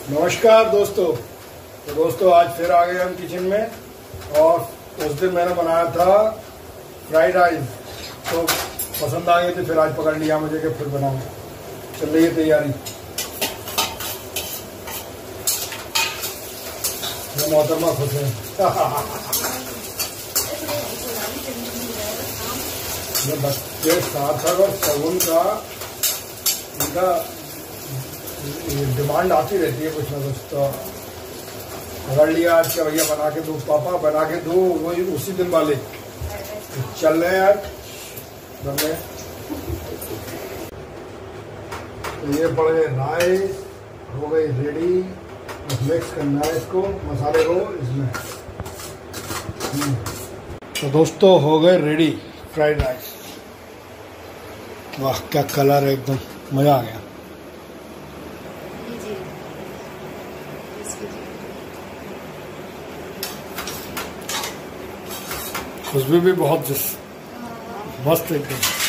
नमस्कार दोस्तों। तो दोस्तों आज फिर आ गए हम किचन में, और उस दिन मैंने बनाया था फ्राइड राइस, तो पसंद आ गई थी, फिर आज पकड़ लिया मुझे कि फिर बनाऊं। चल रही है तैयारी। मोहतरमा खुश है। बच्चे सार्थक और सगुन का इनका डिमांड आती रहती है कुछ ना कुछ, तो पकड़ लिया आज के भैया बना के दो, पापा बना के दो, वही उसी दिन वाले चल रहे हैं यार बनने। तो ये पड़ गए राइस, हो गई रेडी। मिक्स करना है इसको, मसाले को इसमें। तो दोस्तों हो गए रेडी फ्राइड राइस। वाह क्या कलर है, एकदम मजा आ गया। खुशबू भी बहुत मस्त एकदम।